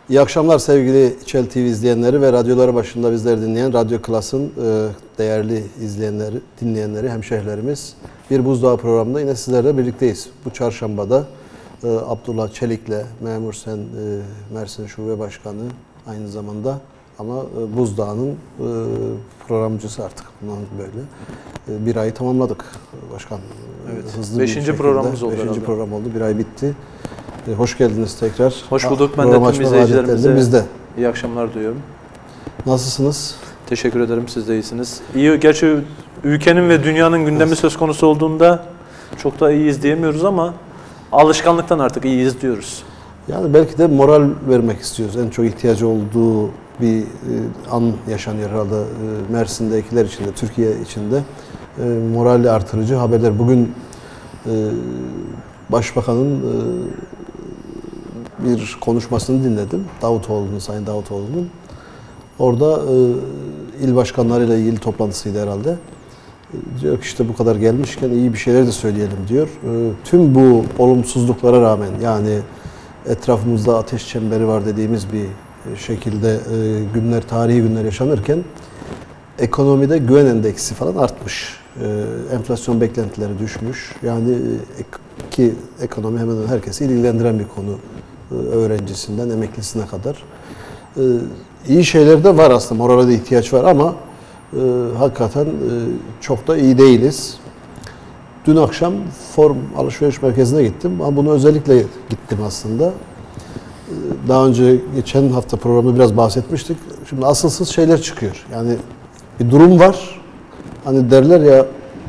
İyi akşamlar sevgili İçel TV izleyenleri ve radyoları başında bizleri dinleyen Radyo Klas'ın değerli izleyenleri, dinleyenleri, hemşehrilerimiz. Bir Buzdağı programında yine sizlerle birlikteyiz. Bu çarşambada Abdullah Çelik'le Memur Sen Mersin Şube Başkanı aynı zamanda ama Buzdağ'ın programcısı artık bundan böyle. Bir ayı tamamladık başkan. Evet. Hızlı 5. programımız oldu. 5. program oldu. Bir ay bitti. Hoş geldiniz tekrar. Hoş bulduk. Ben de tüm izleyicilerimize iyi akşamlar diliyorum. Nasılsınız? Teşekkür ederim. Siz de iyisiniz. İyi. Gerçi ülkenin ve dünyanın gündemi söz konusu olduğunda çok da iyiyiz diyemiyoruz ama alışkanlıktan artık iyiyiz diyoruz. Yani belki de moral vermek istiyoruz. En çok ihtiyacı olduğu bir an yaşanıyor herhalde Mersin'dekiler için de, Türkiye için de. Morali artırıcı haberler. Bugün Başbakanın bir konuşmasını dinledim. Sayın Davutoğlu'nun. Orada il başkanlarıyla ilgili toplantısıydı herhalde. Diyor ki işte bu kadar gelmişken iyi bir şeyler de söyleyelim diyor. Tüm bu olumsuzluklara rağmen yani etrafımızda ateş çemberi var dediğimiz bir şekilde tarihi günler yaşanırken ekonomide güven endeksi falan artmış. Enflasyon beklentileri düşmüş. Yani ki ekonomi hemen herkesi ilgilendiren bir konu. Öğrencisinden emeklisine kadar. İyi şeyler de var aslında. Morale de ihtiyaç var ama hakikaten çok da iyi değiliz. Dün akşam Forum Alışveriş Merkezi'ne gittim. Ama bunu özellikle gittim aslında. Daha önce geçen hafta programda biraz bahsetmiştik. Şimdi asılsız şeyler çıkıyor. Yani bir durum var. Hani derler ya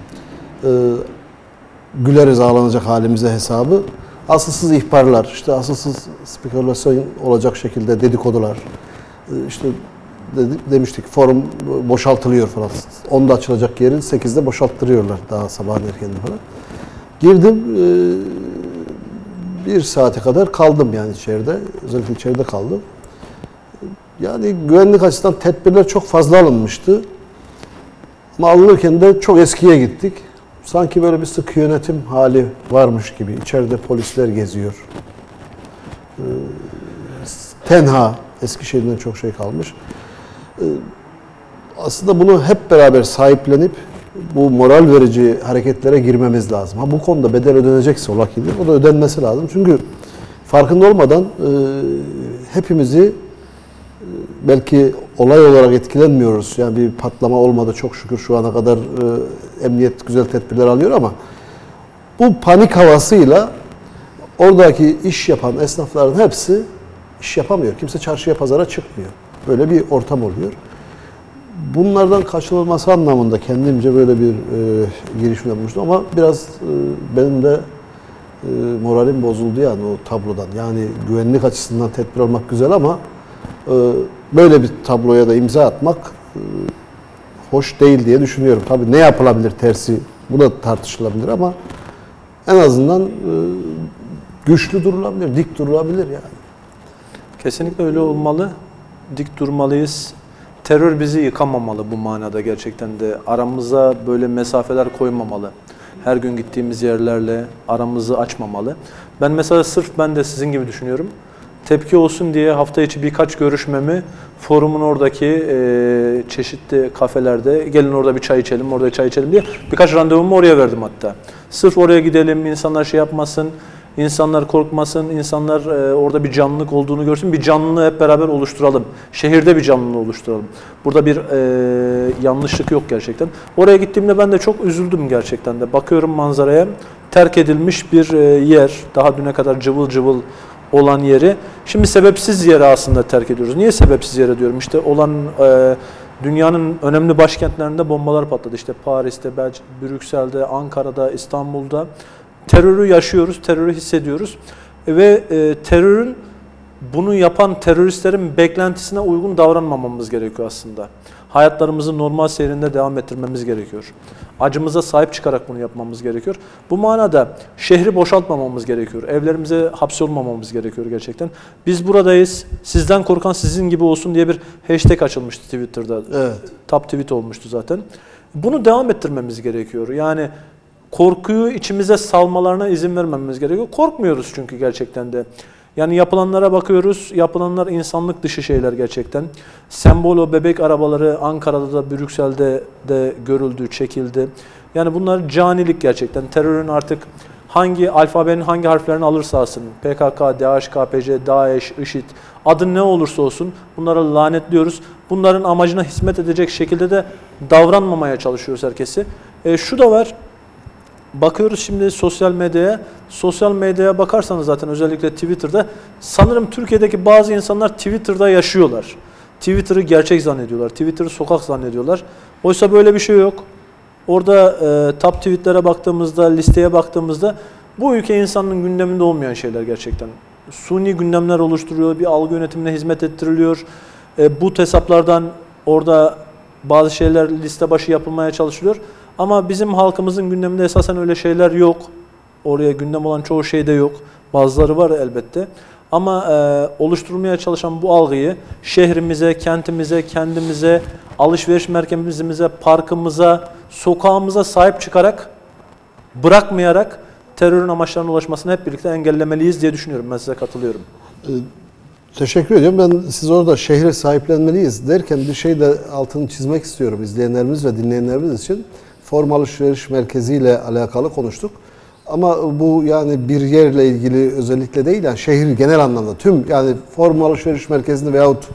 güleriz ağlanacak halimize hesabı. Asılsız ihbarlar, işte asılsız spekülasyon olacak şekilde dedikodular. İşte demiştik forum boşaltılıyor falan. 10'da açılacak yeri 8'de boşalttırıyorlar daha sabahın erkeninde falan. Girdim, bir saate kadar kaldım yani içeride. Özellikle içeride kaldım. Yani güvenlik açısından tedbirler çok fazla alınmıştı. Ama alınırken de çok eskiye gittik. Sanki böyle bir sıkı yönetim hali varmış gibi. İçeride polisler geziyor. Tenha, Eskişehir'den çok şey kalmış. Aslında bunu hep beraber sahiplenip bu moral verici hareketlere girmemiz lazım. Bu konuda bedel ödenecekse ola ki o da ödenmesi lazım. Çünkü farkında olmadan hepimizi belki olay olarak etkilenmiyoruz. Yani bir patlama olmadı çok şükür şu ana kadar emniyet güzel tedbirler alıyor ama bu panik havasıyla oradaki iş yapan esnafların hepsi iş yapamıyor. Kimse çarşıya pazara çıkmıyor. Böyle bir ortam oluyor. Bunlardan kaçınılması anlamında kendimce böyle bir girişim yapmıştım ama biraz benim de moralim bozuldu yani o tablodan. Yani güvenlik açısından tedbir almak güzel ama böyle bir tabloya da imza atmak hoş değil diye düşünüyorum. Tabii ne yapılabilir tersi bu da tartışılabilir ama en azından güçlü durulabilir, dik durulabilir yani. Kesinlikle öyle olmalı. Dik durmalıyız. Terör bizi yıkamamalı bu manada gerçekten de. Aramıza böyle mesafeler koymamalı. Her gün gittiğimiz yerlerle aramızı açmamalı. Ben mesela sırf ben de sizin gibi düşünüyorum. Tepki olsun diye hafta içi birkaç görüşmemi forumun oradaki çeşitli kafelerde gelin orada bir çay içelim, orada çay içelim diye birkaç randevumu oraya verdim hatta. Sırf oraya gidelim, insanlar şey yapmasın, insanlar korkmasın, insanlar orada bir canlılık olduğunu görsün, bir canlılığı hep beraber oluşturalım. Şehirde bir canlılığı oluşturalım. Burada bir yanlışlık yok gerçekten. Oraya gittiğimde ben de çok üzüldüm gerçekten de. Bakıyorum manzaraya, terk edilmiş bir yer, daha düne kadar cıvıl cıvıl olan yeri. Şimdi sebepsiz yere aslında terk ediyoruz. Niye sebepsiz yere diyorum? İşte dünyanın önemli başkentlerinde bombalar patladı. İşte Paris'te, Brüksel'de, Ankara'da, İstanbul'da. Terörü yaşıyoruz, terörü hissediyoruz. Ve terörün, bunu yapan teröristlerin beklentisine uygun davranmamamız gerekiyor aslında. Hayatlarımızı normal seyrinde devam ettirmemiz gerekiyor. Acımıza sahip çıkarak bunu yapmamız gerekiyor. Bu manada şehri boşaltmamamız gerekiyor. Evlerimize hapsolmamamız gerekiyor gerçekten. Biz buradayız, sizden korkan sizin gibi olsun diye bir hashtag açılmıştı Twitter'da. Evet. Top tweet olmuştu zaten. Bunu devam ettirmemiz gerekiyor. Yani korkuyu içimize salmalarına izin vermememiz gerekiyor. Korkmuyoruz çünkü gerçekten de. Yani yapılanlara bakıyoruz, yapılanlar insanlık dışı şeyler gerçekten. Sembol o bebek arabaları Ankara'da da Brüksel'de de görüldü, çekildi. Yani bunlar canilik gerçekten. Terörün artık hangi alfabenin hangi harflerini alırsa alsın, PKK, DHKPC, DAEŞ, IŞİD, adı ne olursa olsun bunlara lanetliyoruz. Bunların amacına hizmet edecek şekilde de davranmamaya çalışıyoruz herkesi. Şu da var. Bakıyoruz şimdi sosyal medyaya. Sosyal medyaya bakarsanız zaten özellikle Twitter'da sanırım Türkiye'deki bazı insanlar Twitter'da yaşıyorlar. Twitter'ı gerçek zannediyorlar. Twitter'ı sokak zannediyorlar. Oysa böyle bir şey yok. Orada top tweetlere baktığımızda, listeye baktığımızda bu ülke insanının gündeminde olmayan şeyler gerçekten. Suni gündemler oluşturuyor, bir algı yönetimine hizmet ettiriliyor. Bu hesaplardan orada bazı şeyler liste başı yapılmaya çalışılıyor. Ama bizim halkımızın gündeminde esasen öyle şeyler yok. Oraya gündem olan çoğu şey de yok. Bazıları var elbette. Ama oluşturmaya çalışan bu algıyı şehrimize, kentimize, kendimize, alışveriş merkezimize, parkımıza, sokağımıza sahip çıkarak, bırakmayarak terörün amaçlarına ulaşmasını hep birlikte engellemeliyiz diye düşünüyorum. Ben size katılıyorum. Teşekkür ediyorum. Ben siz orada şehre sahiplenmeliyiz derken bir şey de altını çizmek istiyorum izleyenlerimiz ve dinleyenlerimiz için. Forum alışveriş merkeziyle alakalı konuştuk. Ama bu yani bir yerle ilgili özellikle değil, yani şehir genel anlamda tüm, yani Forum alışveriş merkezinde veyahut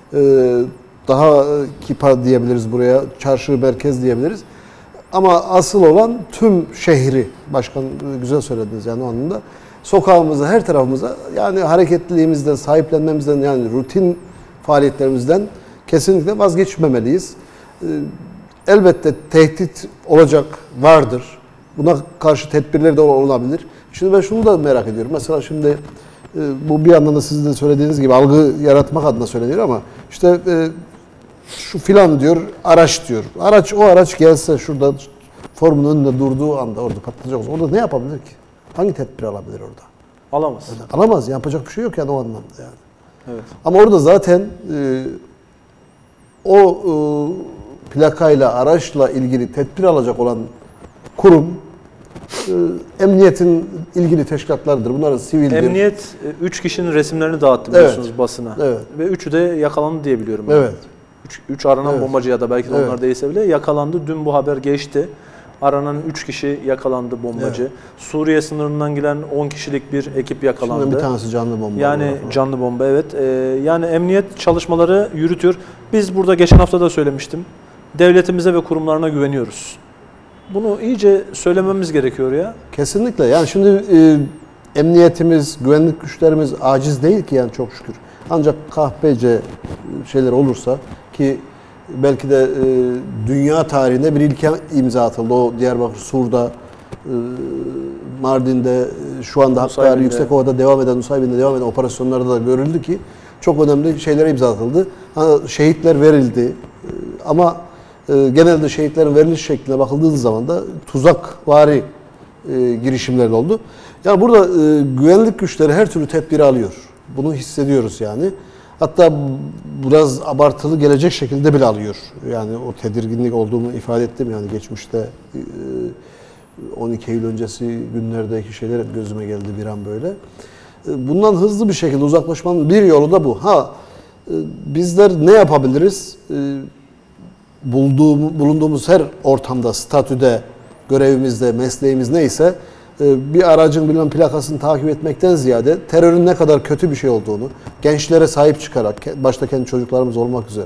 daha kipar diyebiliriz buraya, çarşı merkez diyebiliriz. Ama asıl olan tüm şehri, başkan güzel söylediniz yani o anlamda. Sokağımıza, her tarafımıza, yani hareketliliğimizden, sahiplenmemizden, yani rutin faaliyetlerimizden kesinlikle vazgeçmemeliyiz. Elbette tehdit olacak, vardır. Buna karşı tedbirler de olabilir. Şimdi ben şunu da merak ediyorum. Mesela şimdi bu bir yandan da sizin de söylediğiniz gibi algı yaratmak adına söyleniyor ama işte şu filan diyor, araç diyor. O araç gelse şurada forumun önünde durduğu anda orada patlayacak olsa orada ne yapabilir ki? Hangi tedbir alabilir orada? Alamaz. Alamaz. Yapacak bir şey yok yani o anlamda yani. Evet. Ama orada zaten o plakayla, araçla ilgili tedbir alacak olan kurum emniyetin ilgili teşkilatlarıdır. Bunların sivildir. Emniyet 3 kişinin resimlerini dağıttı biliyorsunuz basına. Evet. Ve 3'ü de yakalandı diye biliyorum. Evet. 3 aranan Evet. bombacı ya da belki de Evet. onlar değilse bile yakalandı. Dün bu haber geçti. Aranan 3 kişi yakalandı bombacı. Evet. Suriye sınırından gelen 10 kişilik bir ekip yakalandı. Şimdi bir tanesi canlı bomba. Yani canlı bomba, evet. Yani emniyet çalışmaları yürütüyor. Biz burada geçen hafta da söylemiştim. Devletimize ve kurumlarına güveniyoruz. Bunu iyice söylememiz gerekiyor ya. Kesinlikle. Yani şimdi emniyetimiz, güvenlik güçlerimiz aciz değil ki yani çok şükür. Ancak kahpece şeyler olursa ki belki de dünya tarihinde bir ilke imza atıldı. O Diyarbakır, Sur'da, Mardin'de, şu anda Hakkari, Yüksekova'da devam eden, Nusaybin'de devam eden operasyonlarda da görüldü ki çok önemli şeylere imza atıldı. Şehitler verildi ama genelde şehitlerin veriliş şekline bakıldığı zaman da tuzakvari girişimler oldu. Yani burada güvenlik güçleri her türlü tedbiri alıyor. Bunu hissediyoruz yani. Hatta biraz abartılı gelecek şekilde bile alıyor. Yani o tedirginlik olduğumu ifade ettim yani geçmişte 12 Eylül öncesi günlerdeki şeyler gözüme geldi bir an böyle. Bundan hızlı bir şekilde uzaklaşmanın bir yolu da bu. Bizler ne yapabiliriz? Bulunduğumuz her ortamda, statüde, görevimizde, mesleğimiz neyse bir aracın bilmem plakasını takip etmekten ziyade terörün ne kadar kötü bir şey olduğunu, gençlere sahip çıkarak, başta kendi çocuklarımız olmak üzere,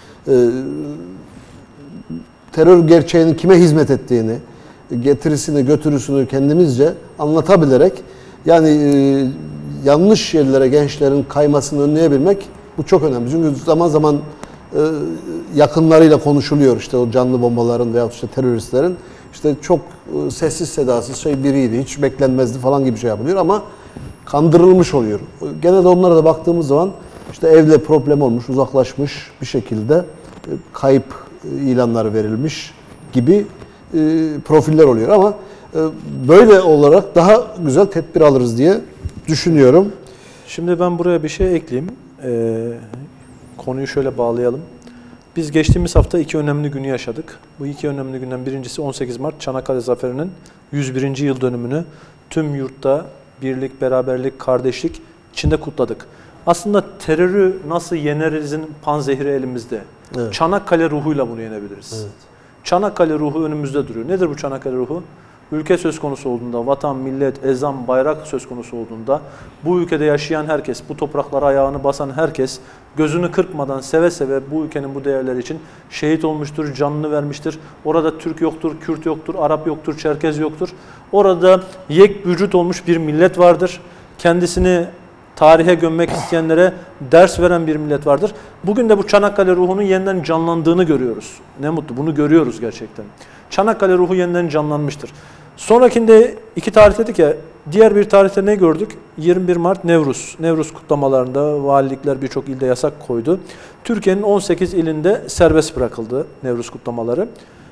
terör gerçeğinin kime hizmet ettiğini, getirisini, götürüsünü kendimizce anlatabilerek, yani yanlış yerlere gençlerin kaymasını önleyebilmek bu çok önemli. Çünkü zaman zaman yakınlarıyla konuşuluyor işte o canlı bombaların veya işte teröristlerin işte çok sessiz sedasız biriydi, hiç beklenmezdi falan gibi şey yapılıyor ama kandırılmış oluyor. Genelde onlara da baktığımız zaman işte evle problem olmuş, uzaklaşmış bir şekilde kayıp ilanları verilmiş gibi profiller oluyor ama böyle olarak daha güzel tedbir alırız diye düşünüyorum. Şimdi ben buraya bir şey ekleyeyim. Konuyu şöyle bağlayalım. Biz geçtiğimiz hafta 2 önemli günü yaşadık. Bu 2 önemli günden birincisi 18 Mart Çanakkale Zaferi'nin 101. yıl dönümünü tüm yurtta birlik, beraberlik, kardeşlik içinde kutladık. Aslında terörü nasıl yenerizin panzehri elimizde. Evet. Çanakkale ruhuyla bunu yenebiliriz. Evet. Çanakkale ruhu önümüzde duruyor. Nedir bu Çanakkale ruhu? Ülke söz konusu olduğunda, vatan, millet, ezan, bayrak söz konusu olduğunda, bu ülkede yaşayan herkes, bu topraklara ayağını basan herkes, gözünü kırpmadan seve seve bu ülkenin bu değerleri için şehit olmuştur, canını vermiştir. Orada Türk yoktur, Kürt yoktur, Arap yoktur, Çerkez yoktur. Orada yek vücut olmuş bir millet vardır. Kendisini tarihe gömmek isteyenlere ders veren bir millet vardır. Bugün de bu Çanakkale ruhunun yeniden canlandığını görüyoruz. Ne mutlu, bunu görüyoruz gerçekten. Çanakkale ruhu yeniden canlanmıştır. Sonrakinde iki tarih dedik ya, diğer bir tarihte ne gördük? 21 Mart Nevruz. Nevruz kutlamalarında valilikler birçok ilde yasak koydu. Türkiye'nin 18 ilinde serbest bırakıldı Nevruz kutlamaları.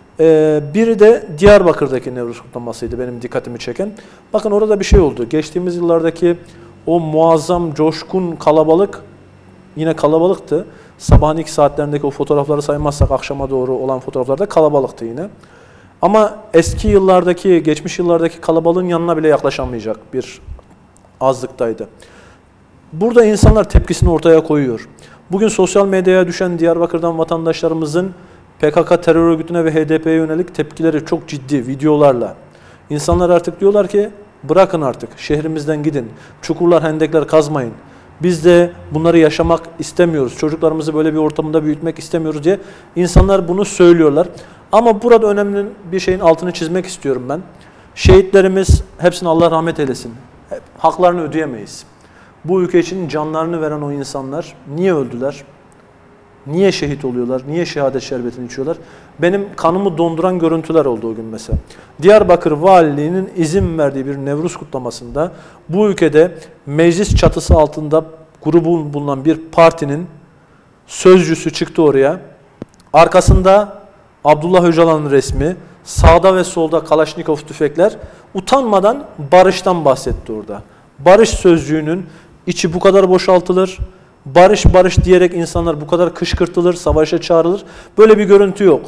Biri de Diyarbakır'daki Nevruz kutlamasıydı benim dikkatimi çeken. Bakın orada bir şey oldu. Geçtiğimiz yıllardaki o muazzam, coşkun kalabalık yine kalabalıktı. Sabahın ilk saatlerindeki o fotoğrafları saymazsak akşama doğru olan fotoğraflarda kalabalıktı yine. Ama eski yıllardaki, geçmiş yıllardaki kalabalığın yanına bile yaklaşamayacak bir azlıktaydı. Burada insanlar tepkisini ortaya koyuyor. Bugün sosyal medyaya düşen Diyarbakır'dan vatandaşlarımızın PKK terör örgütüne ve HDP'ye yönelik tepkileri çok ciddi videolarla. İnsanlar artık diyorlar ki bırakın artık, şehrimizden gidin, çukurlar, hendekler kazmayın. Biz de bunları yaşamak istemiyoruz, çocuklarımızı böyle bir ortamda büyütmek istemiyoruz diye insanlar bunu söylüyorlar. Ama burada önemli bir şeyin altını çizmek istiyorum ben. Şehitlerimiz, hepsine Allah rahmet eylesin. Haklarını ödeyemeyiz. Bu ülke için canlarını veren o insanlar niye öldüler? Niye şehit oluyorlar? Niye şehadet şerbetini içiyorlar? Benim kanımı donduran görüntüler oldu o gün mesela. Diyarbakır Valiliği'nin izin verdiği bir Nevruz kutlamasında bu ülkede meclis çatısı altında grubun bulunan bir partinin sözcüsü çıktı oraya. Arkasında Abdullah Öcalan'ın resmi, sağda ve solda Kalaşnikov tüfekler, utanmadan barıştan bahsetti orada. Barış sözcüğünün içi bu kadar boşaltılır, barış barış diyerek insanlar bu kadar kışkırtılır, savaşa çağrılır. Böyle bir görüntü yok.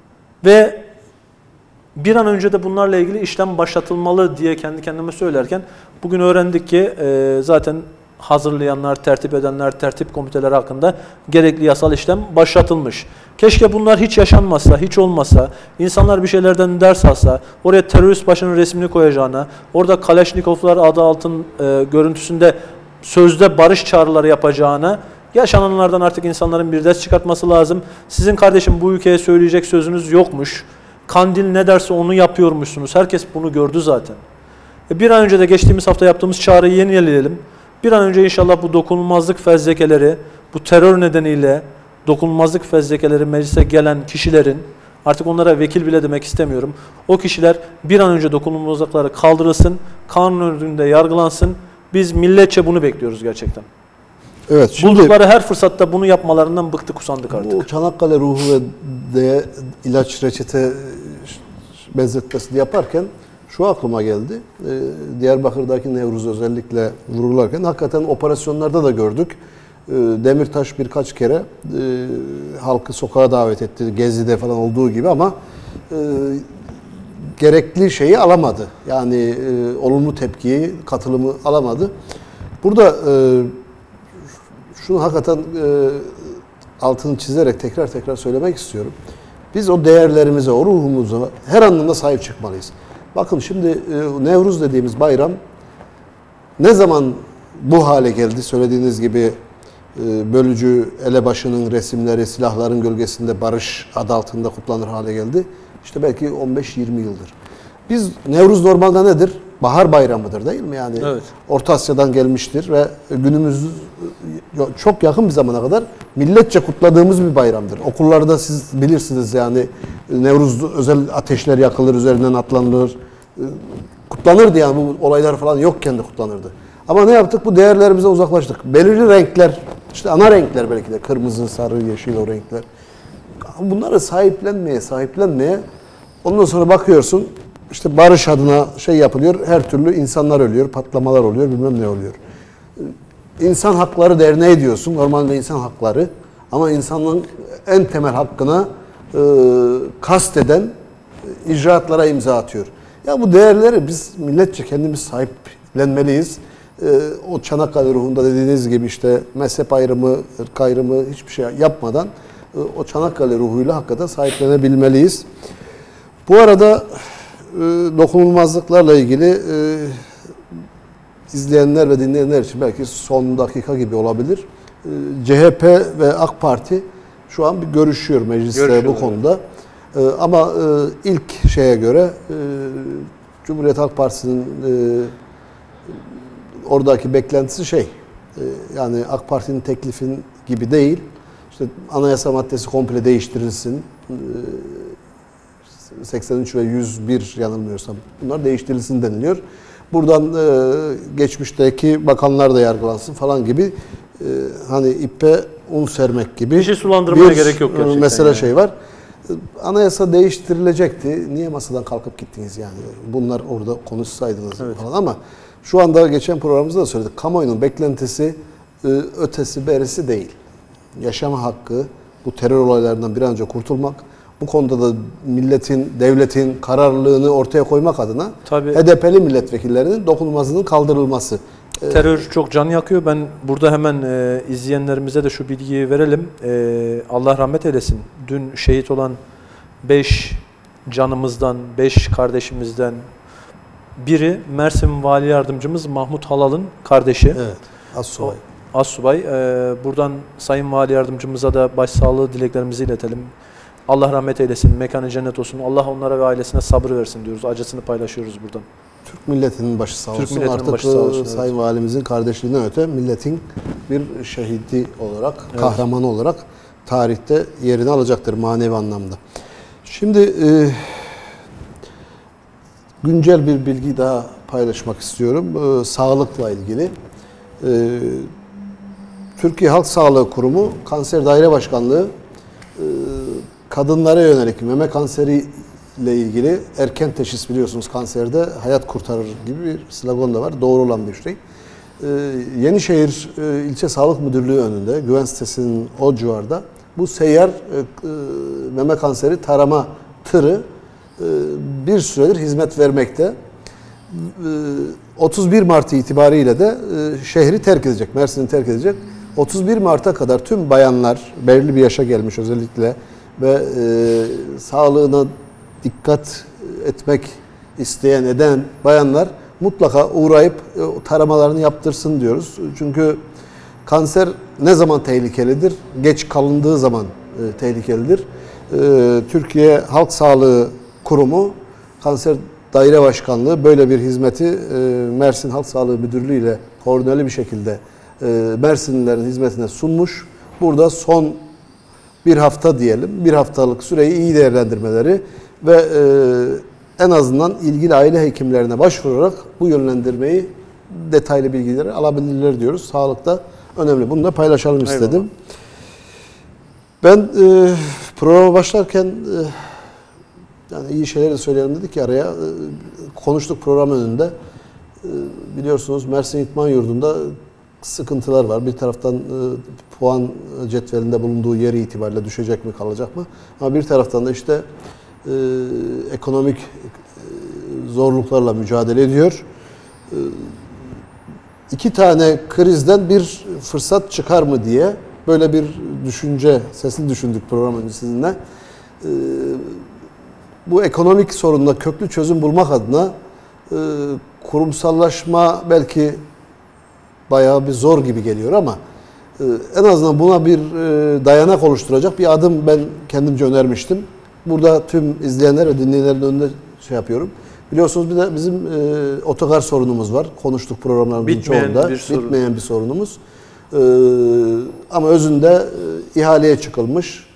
Ve bir an önce de bunlarla ilgili işlem başlatılmalı diye kendi kendime söylerken bugün öğrendik ki zaten hazırlayanlar, tertip edenler, tertip komiteleri hakkında gerekli yasal işlem başlatılmış. Keşke bunlar hiç yaşanmasa, hiç olmasa, insanlar bir şeylerden ders alsa, oraya terörist başının resmini koyacağına, orada Kalaşnikovlar adı altın görüntüsünde sözde barış çağrıları yapacağına, yaşananlardan artık insanların bir ders çıkartması lazım. Sizin kardeşim bu ülkeye söyleyecek sözünüz yokmuş. Kandil ne derse onu yapıyormuşsunuz. Herkes bunu gördü zaten. Bir an önce de geçtiğimiz hafta yaptığımız çağrıyı yenileyelim. Bir an önce inşallah bu dokunulmazlık fezlekeleri, bu terör nedeniyle dokunulmazlık fezlekeleri meclise gelen kişilerin, artık onlara vekil bile demek istemiyorum, o kişiler bir an önce dokunulmazlıkları kaldırılsın, kanun önünde yargılansın. Biz milletçe bunu bekliyoruz gerçekten. Evet, şimdi buldukları her fırsatta bunu yapmalarından bıktık, usandık artık. bu Çanakkale ruhu ve ilaç reçete benzetmesini yaparken şu aklıma geldi. Diyarbakır'daki Nevruz özellikle vurgularken hakikaten operasyonlarda da gördük. Demirtaş birkaç kere halkı sokağa davet etti. Gezi'de falan olduğu gibi ama gerekli şeyi alamadı. Yani olumlu tepkiyi, katılımı alamadı. Burada şunu hakikaten altını çizerek tekrar söylemek istiyorum. Biz o değerlerimize, o ruhumuza her anlamda sahip çıkmalıyız. Bakın şimdi Nevruz dediğimiz bayram ne zaman bu hale geldi? Söylediğiniz gibi bölücü elebaşının resimleri, silahların gölgesinde barış adı altında kutlanır hale geldi. İşte belki 15-20 yıldır. Biz Nevruz normalde nedir? Bahar bayramıdır değil mi? Yani evet. Orta Asya'dan gelmiştir ve günümüz çok yakın bir zamana kadar milletçe kutladığımız bir bayramdır. Okullarda siz bilirsiniz yani Nevruz özel ateşler yakılır, üzerinden atlanılır. Kutlanırdı yani bu olaylar falan yokken de kutlanırdı. Ama ne yaptık? Bu değerlerimize uzaklaştık. Belirli renkler, işte ana renkler belki de kırmızı, sarı, yeşil o renkler. Bunları sahiplenmeye ondan sonra bakıyorsun işte barış adına şey yapılıyor, her türlü insanlar ölüyor, patlamalar oluyor, bilmem ne oluyor. İnsan Hakları Derneği diyorsun, normalde insan hakları ama insanlığın en temel hakkına kasteden icraatlara imza atıyor. Ya bu değerleri biz milletçe kendimiz sahiplenmeliyiz O Çanakkale ruhunda dediğiniz gibi işte mezhep ayrımı, ırk ayrımı hiçbir şey yapmadan o Çanakkale ruhuyla hakikaten sahiplenebilmeliyiz. Bu arada dokunulmazlıklarla ilgili izleyenler ve dinleyenler için belki son dakika gibi olabilir. CHP ve AK Parti şu an bir görüşüyor mecliste bu konuda. Ama ilk şeye göre Cumhuriyet Halk Partisi'nin oradaki beklentisi yani AK Parti'nin teklifin gibi değil. İşte anayasa maddesi komple değiştirilsin. 83 ve 101 yanılmıyorsam bunlar değiştirilsin deniliyor. Buradan geçmişteki bakanlar da yargılansın falan gibi hani ipe un sermek gibi bir sulandırmaya gerek yok gerçekten. Mesele var. Anayasa değiştirilecekti. Niye masadan kalkıp gittiniz yani? Bunlar orada konuşsaydınız falan ama şu anda geçen programımızda da söyledik. Kamuoyunun beklentisi ötesi berisi değil. Yaşama hakkı, bu terör olaylarından bir an önce kurtulmak, bu konuda da milletin, devletin kararlılığını ortaya koymak adına HDP'li milletvekillerinin dokunulmazlığının kaldırılması. Terör çok can yakıyor. Ben burada hemen izleyenlerimize de şu bilgiyi verelim. Allah rahmet eylesin. Dün şehit olan 5 canımızdan, 5 kardeşimizden biri Mersin Vali Yardımcımız Mahmut Halal'ın kardeşi. Evet, Assubay. Assubay. Buradan Sayın Vali Yardımcımıza da başsağlığı dileklerimizi iletelim. Allah rahmet eylesin, mekanı cennet olsun. Allah onlara ve ailesine sabır versin diyoruz. Acısını paylaşıyoruz buradan. Türk milletinin başı sağ olsun. Türk milletinin artık başı sağ olsun, Sayın Valimizin kardeşliğinden öte milletin bir şehidi olarak, kahramanı olarak tarihte yerini alacaktır manevi anlamda. Şimdi güncel bir bilgi daha paylaşmak istiyorum. Sağlıkla ilgili. Türkiye Halk Sağlığı Kurumu Kanser Daire Başkanlığı kadınlara yönelik meme kanseri ile ilgili erken teşhis, biliyorsunuz kanserde hayat kurtarır gibi bir slogan da var. Doğru olan bir şey. Yenişehir İlçe Sağlık Müdürlüğü önünde, güven sitesinin o civarda bu seyyar meme kanseri tarama tırı bir süredir hizmet vermekte. 31 Mart itibariyle de şehri terk edecek, Mersin'i terk edecek. 31 Mart'a kadar tüm bayanlar, belirli bir yaşa gelmiş özellikle ve sağlığına dikkat etmek isteyen, eden bayanlar mutlaka uğrayıp taramalarını yaptırsın diyoruz. Çünkü kanser ne zaman tehlikelidir? Geç kalındığı zaman tehlikelidir. Türkiye Halk Sağlığı Kurumu Kanser Daire Başkanlığı böyle bir hizmeti Mersin Halk Sağlığı Müdürlüğü ile koordineli bir şekilde Mersinlilerin hizmetine sunmuş. Burada son bir hafta diyelim, bir haftalık süreyi iyi değerlendirmeleri ve en azından ilgili aile hekimlerine başvurarak bu yönlendirmeyi, detaylı bilgileri alabilirler diyoruz. Sağlıkta önemli. Bunu da paylaşalım istedim. Ben programa başlarken yani iyi şeyler de söyleyelim dedik ya araya. Konuştuk program önünde. Biliyorsunuz Mersin İtman Yurdu'nda sıkıntılar var. Bir taraftan puan cetvelinde bulunduğu yeri itibariyle düşecek mi, kalacak mı? Ama bir taraftan da işte ekonomik zorluklarla mücadele ediyor. İki tane krizden bir fırsat çıkar mı diye böyle bir düşünce, sesli düşündük program önce sizinle. Bu ekonomik sorunla köklü çözüm bulmak adına kurumsallaşma belki bayağı bir zor gibi geliyor ama en azından buna bir dayanak oluşturacak bir adım ben kendimce önermiştim. Burada tüm izleyenler ve dinleyenlerin önünde yapıyorum. Biliyorsunuz bir de bizim otogar sorunumuz var. Konuştuk programlarımızın çoğunda. Bitmeyen bir sorunumuz. Ama özünde ihaleye çıkılmış.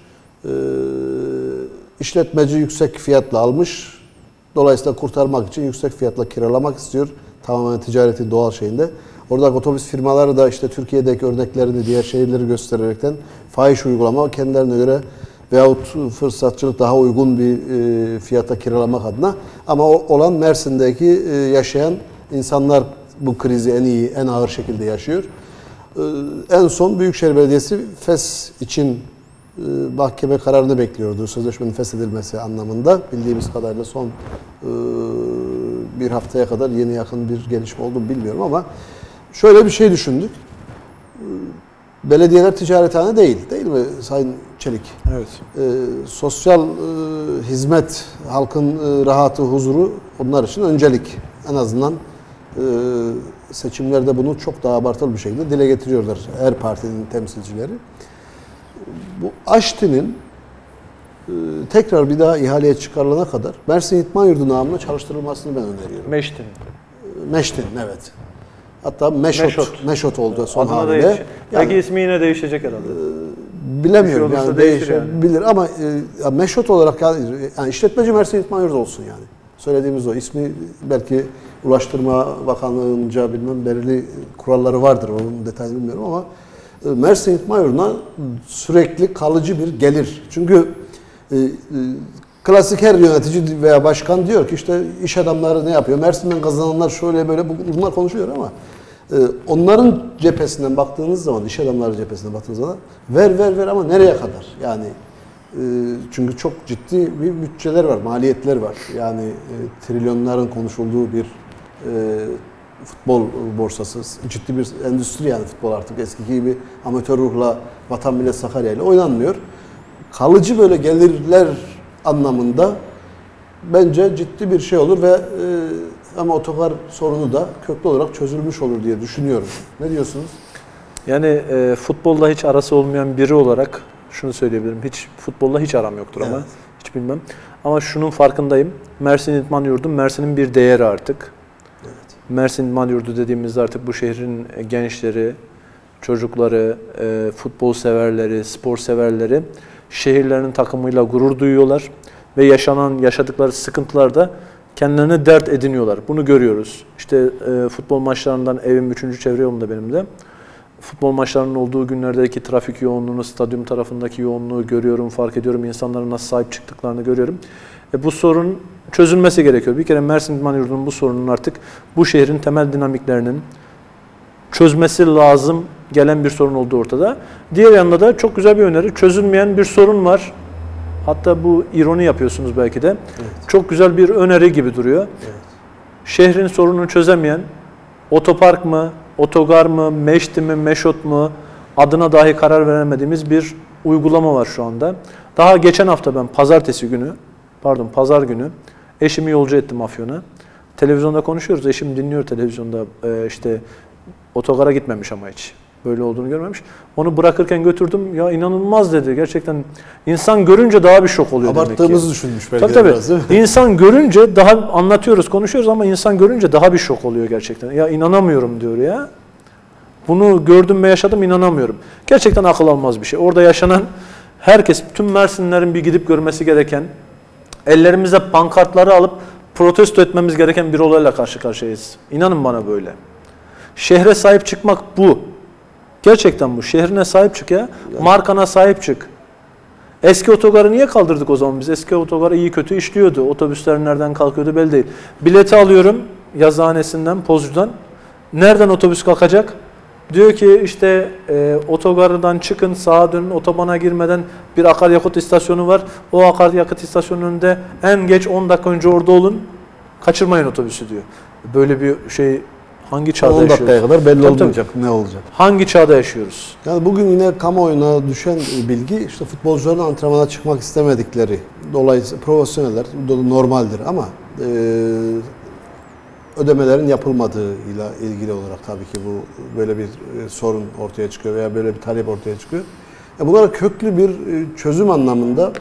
İşletmeci yüksek fiyatla almış. Dolayısıyla kurtarmak için yüksek fiyatla kiralamak istiyor. Tamamen ticaretin doğal şeyinde. Oradaki otobüs firmaları da işte Türkiye'deki örneklerini, diğer şehirleri göstererekten fahiş uygulama kendilerine göre veyahut fırsatçılık daha uygun bir fiyata kiralamak adına. Ama olan Mersin'deki yaşayan insanlar bu krizi en iyi, en ağır şekilde yaşıyor. En son Büyükşehir Belediyesi FES için mahkeme kararını bekliyordu. Sözleşmenin feshedilmesi anlamında. Bildiğimiz kadarıyla son bir haftaya kadar yeni yakın bir gelişme oldu mu bilmiyorum ama şöyle bir şey düşündük. Belediyeler ticarethane değil mi Sayın Çelik? Evet. Sosyal hizmet, halkın rahatı, huzuru onlar için öncelik. En azından seçimlerde bunu çok daha abartılı bir şekilde dile getiriyorlar her partinin temsilcileri. Bu Aşti'nin tekrar bir daha ihaleye çıkarılana kadar Mersin İtman Yurdu namına çalıştırılmasını ben öneriyorum. Meştin, evet. Hatta Meşot oldu son Adına haliyle. Yani, belki ismi yine değişecek herhalde. Bilemiyorum Bir şey yani değişebilir yani. Ama Meşot olarak yani işletmeci Mersin İtman Yurdu olsun yani. Söylediğimiz o. İsmi belki Ulaştırma Bakanlığı'nca bilmem belirli kuralları vardır. Onun detayını bilmiyorum ama Mersin İtman Yurdu'na sürekli kalıcı bir gelir. Çünkü klasik her yönetici veya başkan diyor ki işte iş adamları ne yapıyor? Mersin'den kazananlar şöyle böyle bunlar konuşuyor ama onların cephesinden baktığınız zaman, iş adamları cephesinden baktığınız zaman ver ama nereye kadar? Yani çünkü çok ciddi bir bütçeler var, maliyetler var. Yani trilyonların konuşulduğu bir futbol borsası, ciddi bir endüstri yani futbol artık eskiki gibi amatör ruhla Vatan Millet Sakarya ile oynanmıyor. Kalıcı böyle gelirler anlamında bence ciddi bir şey olur ve ama otogar sorunu da köklü olarak çözülmüş olur diye düşünüyorum. Ne diyorsunuz? Yani futbolla hiç arası olmayan biri olarak şunu söyleyebilirim. Hiç futbolla hiç aram yoktur ama hiç bilmem. Ama şunun farkındayım. Mersin İdman Yurdu Mersin'in bir değeri artık. Evet. Mersin İdman Yurdu dediğimizde artık bu şehrin gençleri, çocukları, futbol severleri, spor severleri şehirlerinin takımıyla gurur duyuyorlar ve yaşadıkları sıkıntılarda kendilerine dert ediniyorlar. Bunu görüyoruz. İşte futbol maçlarından evim 3. çevre yolunda benim de. Futbol maçlarının olduğu günlerdeki trafik yoğunluğunu, stadyum tarafındaki yoğunluğu görüyorum, fark ediyorum. İnsanların nasıl sahip çıktıklarını görüyorum. Bu sorun çözülmesi gerekiyor. Bir kere Mersin İdman Yurdu'nun bu sorunun artık bu şehrin temel dinamiklerinin çözmesi lazım gelen bir sorun olduğu ortada. Diğer yanda da çok güzel bir öneri. Çözülmeyen bir sorun var. Hatta bu ironi yapıyorsunuz belki de. Evet. Çok güzel bir öneri gibi duruyor. Evet. Şehrin sorununu çözemeyen otopark mı, otogar mı, meşti mi, meşot mu adına dahi karar veremediğimiz bir uygulama var şu anda. Daha geçen hafta ben pazar günü eşimi yolcu ettim Afyon'a. Televizyonda konuşuyoruz. Eşim dinliyor televizyonda işte otogara gitmemiş ama hiç. Böyle olduğunu görmemiş. Onu bırakırken götürdüm. Ya inanılmaz dedi. Gerçekten insan görünce daha bir şok oluyor demek ki. Abarttığımızı düşünmüş belki tabii, biraz değil mi? İnsan görünce daha anlatıyoruz, konuşuyoruz ama insan görünce daha bir şok oluyor gerçekten. Ya inanamıyorum diyor ya. Bunu gördüm ve yaşadım, inanamıyorum. Gerçekten akıl almaz bir şey. Orada yaşanan herkes, tüm Mersinlerin bir gidip görmesi gereken, ellerimize pankartları alıp protesto etmemiz gereken bir olayla karşı karşıyayız. İnanın bana böyle. Şehre sahip çıkmak bu. Gerçekten bu. Şehrine sahip çık ya. Markana sahip çık. Eski otogarı niye kaldırdık o zaman? Biz eski otogarı iyi kötü işliyordu. Otobüsler nereden kalkıyordu belli değil. Bileti alıyorum yazıhanesinden, Pozcu'dan. Nereden otobüs kalkacak? Diyor ki işte otogardan çıkın, sağa dönün, otobana girmeden bir akaryakıt istasyonu var. O akaryakıt istasyonunun önünde en geç 10 dakika önce orada olun. Kaçırmayın otobüsü diyor. Böyle bir şey hangi çağda 10 dakikaya yaşıyoruz? kadar belli Tabii, olmayacak ne olacak. Hangi çağda yaşıyoruz? Yani bugün yine kamuoyuna düşen bilgi işte futbolcuların antrenmana çıkmak istemedikleri. Dolayısıyla profesyoneller normaldir ama ödemelerin yapılmadığıyla ilgili olarak tabii ki bu böyle bir sorun ortaya çıkıyor veya böyle bir talep ortaya çıkıyor. Bunlara köklü bir çözüm anlamında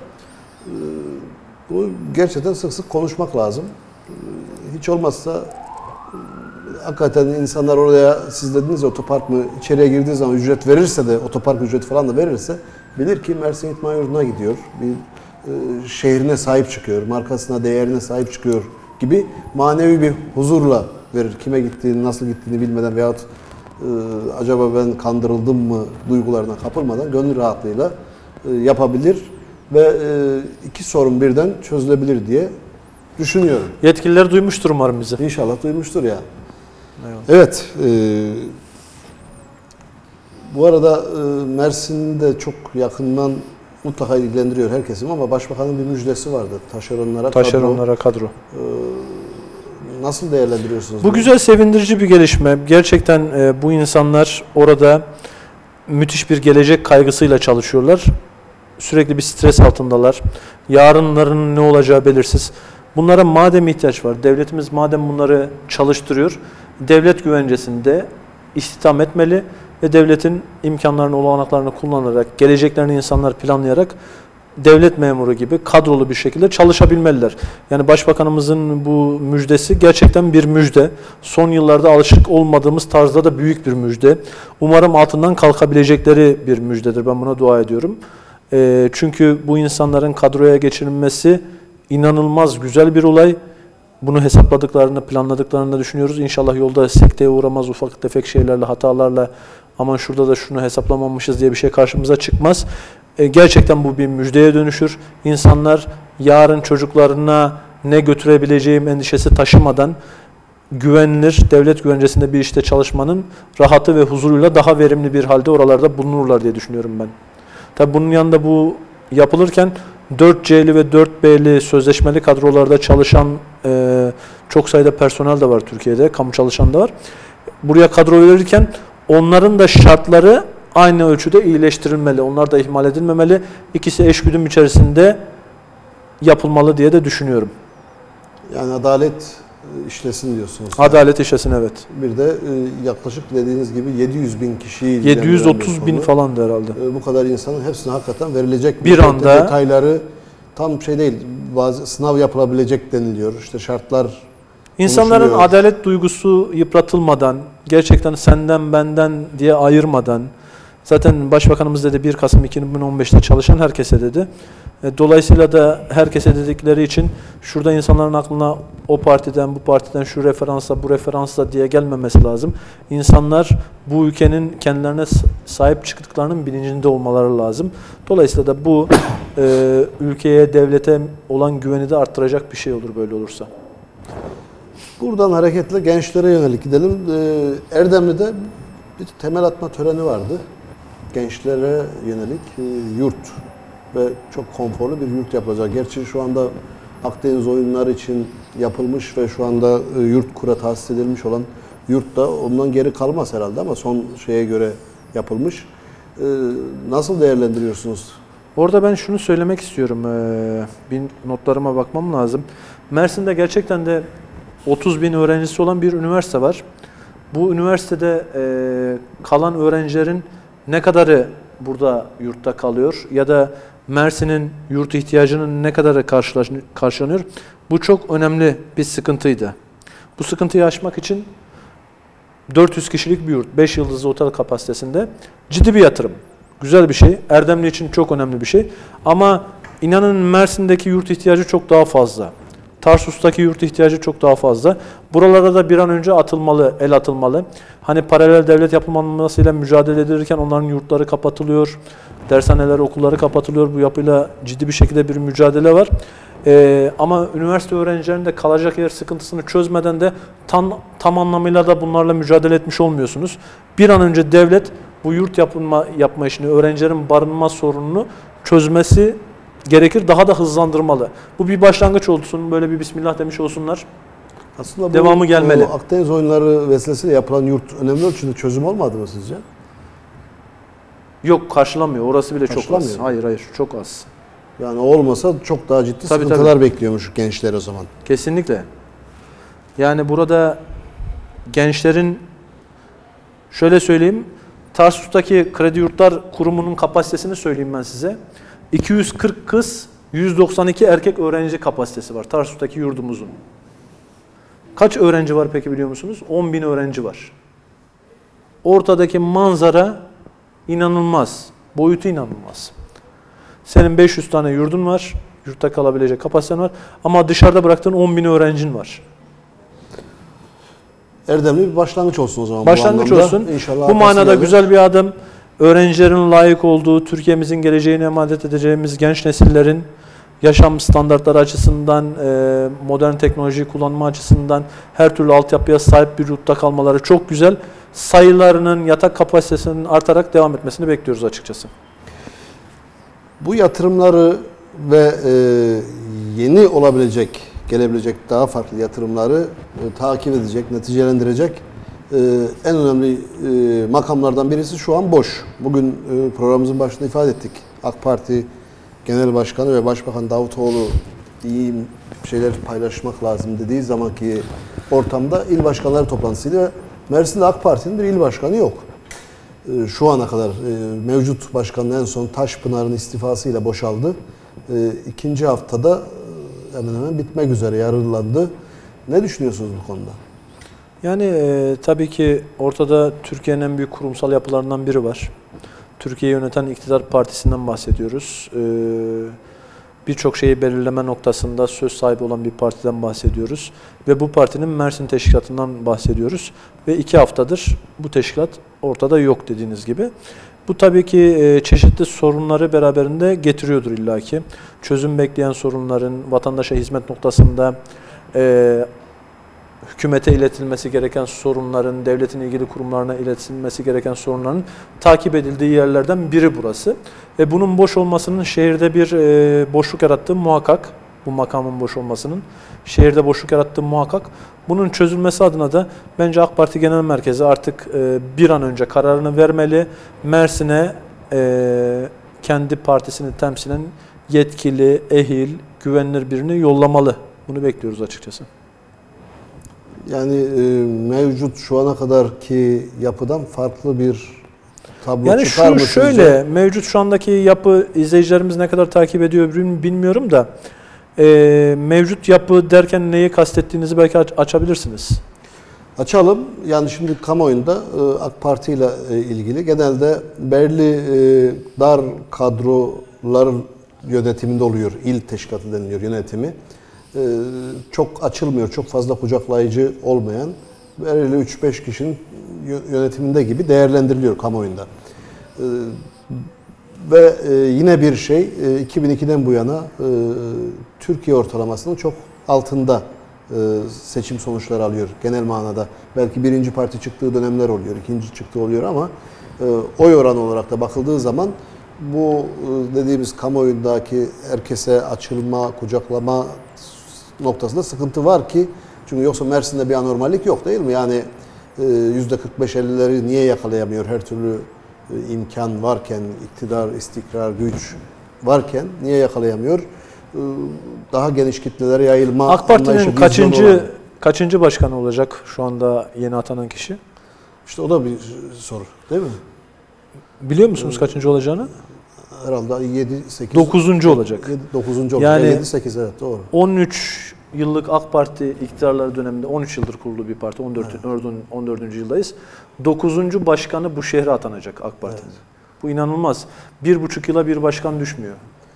bu gerçekten sık sık konuşmak lazım. Hiç olmazsa hakikaten insanlar oraya, siz dediniz ya otopark mı, içeriye girdiği zaman ücret verirse de, otopark ücreti falan da verirse bilir ki Mersin İtman Yurdu'na gidiyor. Bir şehrine sahip çıkıyor, markasına, değerine sahip çıkıyor gibi manevi bir huzurla verir. Kime gittiğini, nasıl gittiğini bilmeden veyahut acaba ben kandırıldım mı duygularına kapılmadan gönül rahatlığıyla yapabilir ve iki sorun birden çözülebilir diye düşünüyorum. Yetkililer duymuştur umarım bizi. İnşallah duymuştur ya. Eyvallah. Evet. Bu arada Mersin'de çok yakından mutlaka ilgilendiriyor herkesim ama Başbakanın bir müjdesi vardı. Taşeronlara kadro. nasıl değerlendiriyorsunuz? Bu güzel, sevindirici bir gelişme. Gerçekten bu insanlar orada müthiş bir gelecek kaygısıyla çalışıyorlar. Sürekli bir stres altındalar. Yarınların ne olacağı belirsiz. Bunlara madem ihtiyaç var, devletimiz madem bunları çalıştırıyor, devlet güvencesinde istihdam etmeli ve devletin imkanlarını, olanaklarını kullanarak, geleceklerini insanlar planlayarak devlet memuru gibi kadrolu bir şekilde çalışabilmeliler. Yani Başbakanımızın bu müjdesi gerçekten bir müjde. Son yıllarda alışık olmadığımız tarzda da büyük bir müjde. Umarım altından kalkabilecekleri bir müjdedir. Ben buna dua ediyorum. Çünkü bu insanların kadroya geçirilmesi inanılmaz güzel bir olay. Bunu hesapladıklarını, planladıklarını düşünüyoruz. İnşallah yolda sekteye uğramaz, ufak tefek şeylerle, hatalarla aman şurada da şunu hesaplamamışız diye bir şey karşımıza çıkmaz. Gerçekten bu bir müjdeye dönüşür. İnsanlar yarın çocuklarına ne götürebileceğim endişesi taşımadan güvenilir, devlet güvencesinde bir işte çalışmanın rahatı ve huzuruyla daha verimli bir halde oralarda bulunurlar diye düşünüyorum ben. Tabii bunun yanında bu yapılırken 4C'li ve 4B'li sözleşmeli kadrolarda çalışan çok sayıda personel de var Türkiye'de, kamu çalışan da var. Buraya kadro verirken onların da şartları aynı ölçüde iyileştirilmeli. Onlar da ihmal edilmemeli. İkisi eşgüdüm içerisinde yapılmalı diye de düşünüyorum. Yani adalet işlesin diyorsunuz. Adalet işlesin, evet. Bir de yaklaşık dediğiniz gibi 700 bin kişiyi 730 bin falan da herhalde. Bu kadar insanın hepsine hakikaten verilecek bir anda detayları tam şey değil. Bazı sınav yapılabilecek deniliyor. İşte şartlar İnsanların konuşuluyor. adalet duygusu yıpratılmadan, gerçekten senden benden diye ayırmadan, zaten Başbakanımız dedi 1 Kasım 2015'te çalışan herkese dedi. Dolayısıyla da herkese dedikleri için şurada insanların aklına o partiden, bu partiden, şu referansla, bu referansla diye gelmemesi lazım. İnsanlar bu ülkenin kendilerine sahip çıktıklarının bilincinde olmaları lazım. Dolayısıyla da bu ülkeye, devlete olan güveni de arttıracak bir şey olur böyle olursa. Buradan hareketle gençlere yönelik gidelim. Erdemli'de bir temel atma töreni vardı. Gençlere yönelik yurt ve çok konforlu bir yurt yapılacak. Gerçi şu anda Akdeniz oyunları için yapılmış ve şu anda yurt kura tahsis edilmiş olan yurt da ondan geri kalmaz herhalde ama son şeye göre yapılmış. Nasıl değerlendiriyorsunuz? Orada ben şunu söylemek istiyorum. Bir notlarıma bakmam lazım. Mersin'de gerçekten de 30 bin öğrencisi olan bir üniversite var. Bu üniversitede kalan öğrencilerin ne kadarı burada yurtta kalıyor ya da Mersin'in yurt ihtiyacının ne kadarı karşılanıyor? Bu çok önemli bir sıkıntıydı. Bu sıkıntıyı aşmak için 400 kişilik bir yurt, 5 yıldızlı otel kapasitesinde ciddi bir yatırım. Güzel bir şey. Erdemli için çok önemli bir şey. Ama inanın Mersin'deki yurt ihtiyacı çok daha fazla. Tarsus'taki yurt ihtiyacı çok daha fazla. Buralara da bir an önce atılmalı, el atılmalı. Hani paralel devlet yapılmasıyla mücadele edilirken onların yurtları kapatılıyor. Dershaneler, okulları kapatılıyor. Bu yapıyla ciddi bir şekilde bir mücadele var. Ama üniversite öğrencilerinin de kalacak yer sıkıntısını çözmeden de tam anlamıyla da bunlarla mücadele etmiş olmuyorsunuz. Bir an önce devlet bu yurt yapma işini, öğrencilerin barınma sorununu çözmesi gerekir. Daha da hızlandırmalı. Bu bir başlangıç olsun. Böyle bir bismillah demiş olsunlar. Aslında bu, devamı gelmeli. Akdeniz oyunları vesilesiyle yapılan yurt önemli ölçüde çözüm olmadı mı sizce? Yok, karşılamıyor. Orası bile çok az. Hayır, çok az. Yani olmasa çok daha ciddi sıkıntılar bekliyormuş gençler o zaman. Kesinlikle. Yani burada gençlerin, şöyle söyleyeyim, Tarsus'taki Kredi Yurtlar Kurumu'nun kapasitesini söyleyeyim ben size. 240 kız, 192 erkek öğrenci kapasitesi var Tarsus'taki yurdumuzun. Kaç öğrenci var peki biliyor musunuz? 10 bin öğrenci var. Ortadaki manzara inanılmaz. Boyutu inanılmaz. Senin 500 tane yurdun var. Yurtta kalabilecek kapasiten var. Ama dışarıda bıraktığın 10 bin öğrencin var. Erdemli bir başlangıç olsun o zaman. Başlangıç olsun. İnşallah bu manada güzel bir adım. Öğrencilerin layık olduğu, Türkiye'mizin geleceğine emanet edeceğimiz genç nesillerin yaşam standartları açısından, modern teknolojiyi kullanma açısından her türlü altyapıya sahip bir yurtta kalmaları çok güzel. Sayılarının, yatak kapasitesinin artarak devam etmesini bekliyoruz açıkçası. Bu yatırımları ve yeni olabilecek gelebilecek daha farklı yatırımları takip edecek, neticelendirecek en önemli makamlardan birisi şu an boş. Bugün programımızın başında ifade ettik. AK Parti Genel Başkanı ve Başbakan Davutoğlu iyi şeyler paylaşmak lazım dediği zamanki ortamda il başkanları toplantısıydı ve Mersin'de AK Parti'nin bir il başkanı yok. Şu ana kadar mevcut başkanın en son Taşpınar'ın istifasıyla boşaldı. İkinci haftada hemen hemen bitmek üzere, yararlandı. Ne düşünüyorsunuz bu konuda? Yani tabii ki ortada Türkiye'nin en büyük kurumsal yapılarından biri var. Türkiye'yi yöneten iktidar partisinden bahsediyoruz. Birçok şeyi belirleme noktasında söz sahibi olan bir partiden bahsediyoruz. Ve bu partinin Mersin Teşkilatı'ndan bahsediyoruz. Ve 2 haftadır bu teşkilat ortada yok dediğiniz gibi. Bu tabii ki çeşitli sorunları beraberinde getiriyordur illaki. Çözüm bekleyen sorunların, vatandaşa hizmet noktasında hükümete iletilmesi gereken sorunların, devletin ilgili kurumlarına iletilmesi gereken sorunların takip edildiği yerlerden biri burası. Ve bunun boş olmasının şehirde bir boşluk yarattığı muhakkak. Bu makamın boş olmasının şehirde boşluk yarattığı muhakkak. Bunun çözülmesi adına da bence AK Parti Genel Merkezi artık bir an önce kararını vermeli. Mersin'e kendi partisini temsilen yetkili, ehil, güvenilir birini yollamalı. Bunu bekliyoruz açıkçası. Yani mevcut şu ana kadarki yapıdan farklı bir tablo yani çıkar mı şöyle, sizce? mevcut şu andaki yapı izleyicilerimiz ne kadar takip ediyor bilmiyorum da mevcut yapı derken neyi kastettiğinizi belki açabilirsiniz. Açalım. Yani şimdi kamuoyunda AK Parti ile ilgili genelde belli dar kadrolar yönetiminde oluyor. İl teşkilatı deniliyor yönetimi. Çok açılmıyor, çok fazla kucaklayıcı olmayan belirli 3-5 kişinin yönetiminde gibi değerlendiriliyor kamuoyunda. Ve yine bir şey 2002'den bu yana Türkiye ortalamasının çok altında seçim sonuçları alıyor genel manada. Belki birinci parti çıktığı dönemler oluyor, ikinci çıktığı oluyor ama oy oranı olarak da bakıldığı zaman bu dediğimiz kamuoyundaki herkese açılma, kucaklama noktasında sıkıntı var ki çünkü yoksa Mersin'de bir anormallik yok değil mi? Yani %45-50'leri niye yakalayamıyor her türlü imkan varken, iktidar, istikrar, güç varken niye yakalayamıyor? Daha geniş kitlelere yayılma AK Parti'nin kaçıncı başkanı olacak şu anda yeni atanan kişi? İşte o da bir soru değil mi? Biliyor musunuz kaçıncı olacağını? Herhalde 7-8. 9. olacak. 9. olacak. Yani 7-8 evet doğru. 13 yıllık AK Parti iktidarları döneminde 13 yıldır kurulu bir parti. 14. yıldayız. 9. başkanı bu şehre atanacak AK Parti'nin. Evet. Bu inanılmaz. 1,5 yıla bir başkan düşmüyor.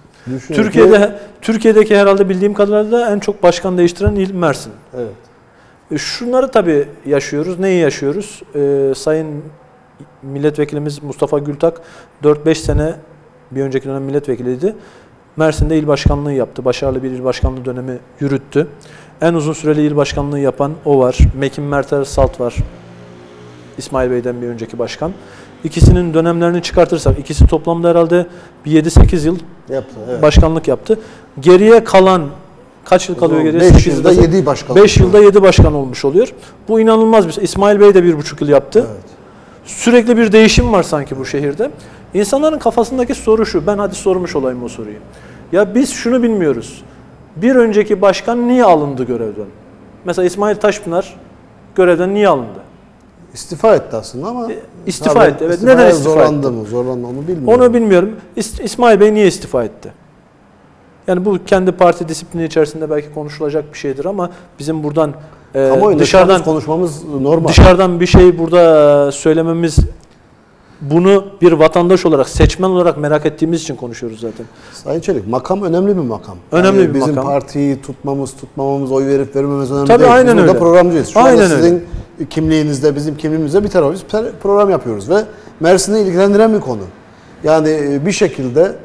Türkiye'deki herhalde bildiğim kadarıyla en çok başkan değiştiren il Mersin. Evet. Şunları tabii yaşıyoruz. Neyi yaşıyoruz? Sayın Milletvekilimiz Mustafa Gültak 4-5 sene bir önceki dönem milletvekiliydi. Mersin'de il başkanlığı yaptı. Başarılı bir il başkanlığı dönemi yürüttü. En uzun süreli il başkanlığı yapan o var. Mekin Merter Salt var. İsmail Bey'den bir önceki başkan. İkisinin dönemlerini çıkartırsak, ikisi toplamda herhalde bir 7-8 yıl yaptı, evet. Başkanlık yaptı. Geriye kalan kaç yıl kalıyor geriye? 5 yılda 7 başkan. 5 yılda 7 başkan olmuş oluyor. Bu inanılmaz bir şey. İsmail Bey de 1,5 yıl yaptı. Evet. Sürekli bir değişim var sanki bu şehirde. İnsanların kafasındaki soru şu. Ben hadi sormuş olayım o soruyu. Ya biz şunu bilmiyoruz. Bir önceki başkan niye alındı görevden? Mesela İsmail Taşpınar görevden niye alındı? İstifa etti aslında ama istifa etti. Evet. Neden istifa zorlandı etti? mı? Zorlandı onu bilmiyorum. Onu bilmiyorum. İsmail Bey niye istifa etti? Yani bu kendi parti disiplini içerisinde belki konuşulacak bir şeydir ama bizim buradan dışarıdan konuşmamız normal. Dışarıdan bir şey burada söylememiz, bunu bir vatandaş olarak, seçmen olarak merak ettiğimiz için konuşuyoruz zaten. Sayın Çelik, makam önemli bir makam. Önemli bir bizim makam. Partiyi tutmamız, oy verip vermememiz önemli Tabii, değil. aynen Biz burada öyle. programcıyız. Şu Aynen anda sizin öyle. kimliğinizde, bizim kimliğimizde bir tarafı biz program yapıyoruz ve Mersin'i ilgilendiren bir konu. Yani bir şekilde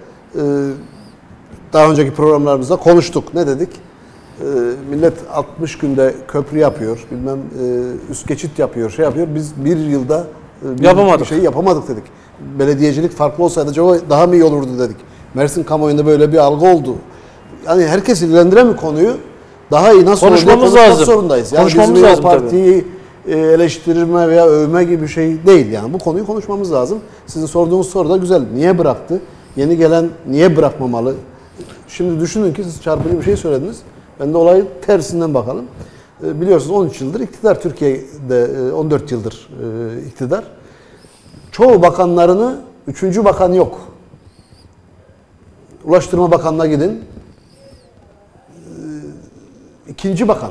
daha önceki programlarımızda konuştuk. Ne dedik? Millet 60 günde köprü yapıyor, bilmem üst geçit yapıyor, şey yapıyor. Biz bir yılda bir şeyi yapamadık dedik. Belediyecilik farklı olsaydı acaba daha mı iyi olurdu dedik. Mersin kamuoyunda böyle bir algı oldu. Yani herkes ilgilendiren bir konuyu daha iyi nasıl olur diye Konuşmamız konuşmak lazım. zorundayız. Yani Konuşmamız bizim lazım o partiyi eleştirme veya övme gibi bir şey değil. Yani bu konuyu konuşmamız lazım. Sizin sorduğunuz soru da güzel. Niye bıraktı? Yeni gelen niye bırakmamalı? Şimdi düşünün ki siz çarpıcı bir şey söylediniz. Ben de olayı tersinden bakalım. Biliyorsunuz 13 yıldır iktidar Türkiye'de, 14 yıldır iktidar. Çoğu bakanlarını 3. bakan yok. Ulaştırma Bakanı'na gidin. 2. bakan.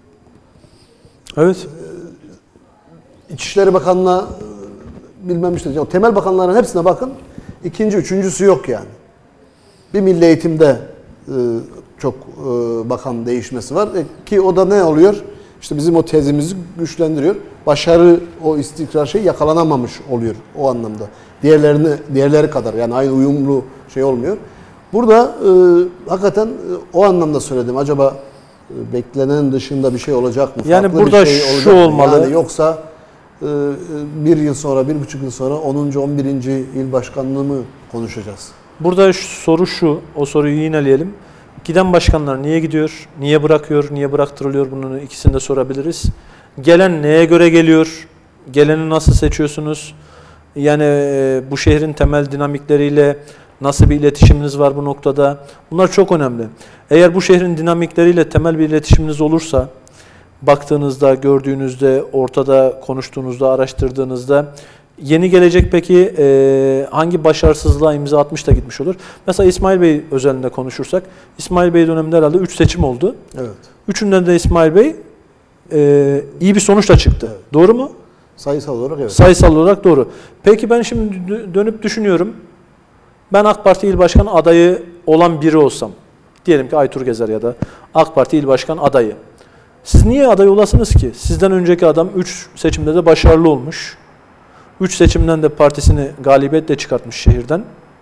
Evet. İçişleri Bakanı'na bilmem işte. Yani temel bakanların hepsine bakın. 2. 3.'sü yok yani. Bir milli eğitimde çok bakan değişmesi var. Ki o da ne oluyor? İşte bizim o tezimizi güçlendiriyor. Başarı, o istikrar şey yakalanamamış oluyor o anlamda. Diğerleri kadar yani aynı uyumlu şey olmuyor. Burada hakikaten o anlamda söyledim. Acaba beklenen dışında bir şey olacak mı? Yani Farklı burada bir şey olacak şu mı? olmalı. Yani yoksa bir yıl sonra, 1,5 yıl sonra 10. 11. il başkanlığı mı konuşacağız? Burada soru şu, o soruyu yineleyelim. Giden başkanlar niye gidiyor, niye bırakıyor, niye bıraktırılıyor, bunun ikisini de sorabiliriz. Gelen neye göre geliyor, geleni nasıl seçiyorsunuz? Yani bu şehrin temel dinamikleriyle nasıl bir iletişiminiz var bu noktada? Bunlar çok önemli. Eğer bu şehrin dinamikleriyle temel bir iletişiminiz olursa, baktığınızda, gördüğünüzde, ortada konuştuğunuzda, araştırdığınızda yeni gelecek peki hangi başarısızlığa imza atmış da gitmiş olur? Mesela İsmail Bey özelinde konuşursak, İsmail Bey döneminde herhalde 3 seçim oldu. Evet. Üçünden de İsmail Bey iyi bir sonuçla çıktı. Evet. Doğru mu? Sayısal olarak evet. Sayısal olarak doğru. Peki ben şimdi dönüp düşünüyorum. Ben AK Parti İl Başkanı adayı olan biri olsam, diyelim ki Aytur Gezer ya da AK Parti İl Başkan adayı. Siz niye aday olasınız ki? Sizden önceki adam 3 seçimde de başarılı olmuş. 3 seçimden de partisini galibiyetle çıkartmış şehirden.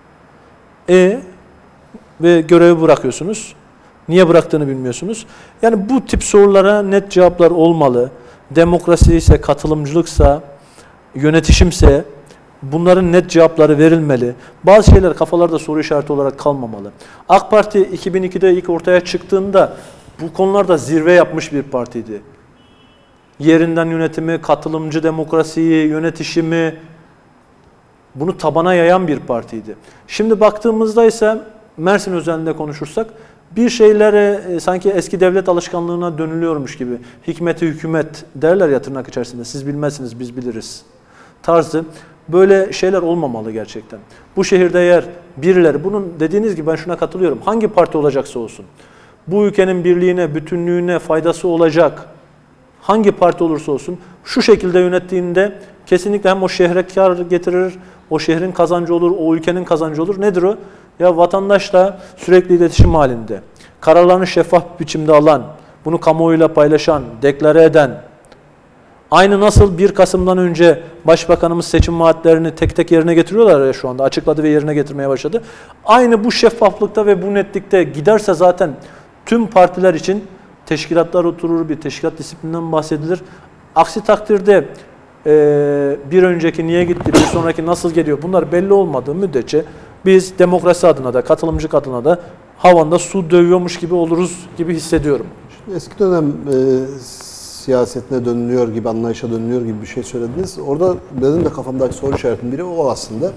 Ve görevi bırakıyorsunuz. Niye bıraktığını bilmiyorsunuz. Yani bu tip sorulara net cevaplar olmalı. Demokrasi ise, katılımcılıksa, yönetişimse bunların net cevapları verilmeli. Bazı şeyler kafalarda soru işareti olarak kalmamalı. AK Parti 2002'de ilk ortaya çıktığında bu konularda zirve yapmış bir partiydi. Yerinden yönetimi, katılımcı demokrasiyi, yönetişimi bunu tabana yayan bir partiydi. Şimdi baktığımızda ise Mersin özelinde konuşursak bir şeylere sanki eski devlet alışkanlığına dönülüyormuş gibi. Hikmeti hükümet derler ya tırnak içerisinde. Siz bilmezsiniz biz biliriz tarzı. Böyle şeyler olmamalı gerçekten. Bu şehirde eğer birileri, bunun dediğiniz gibi ben şuna katılıyorum. Hangi parti olacaksa olsun. Bu ülkenin birliğine, bütünlüğüne faydası olacak hangi parti olursa olsun şu şekilde yönettiğinde kesinlikle hem o şehre kar getirir, o şehrin kazancı olur, o ülkenin kazancı olur. Nedir o? Ya vatandaşla sürekli iletişim halinde, kararlarını şeffaf bir biçimde alan, bunu kamuoyuyla paylaşan, deklare eden, aynı nasıl 1 Kasım'dan önce Başbakanımız seçim vaatlerini tek tek yerine getiriyorlar ya şu anda, açıkladı ve yerine getirmeye başladı. Aynı bu şeffaflıkta ve bu netlikte giderse zaten tüm partiler için teşkilatlar oturur, bir teşkilat disiplinden bahsedilir. Aksi takdirde bir önceki niye gitti, bir sonraki nasıl geliyor bunlar belli olmadığı müddetçe biz demokrasi adına da, katılımcılık adına da havanda su dövüyormuş gibi oluruz gibi hissediyorum. Şimdi eski dönem siyasetine dönülüyor gibi, anlayışa dönülüyor gibi bir şey söylediniz. Orada benim de kafamdaki soru işaretin biri o aslında.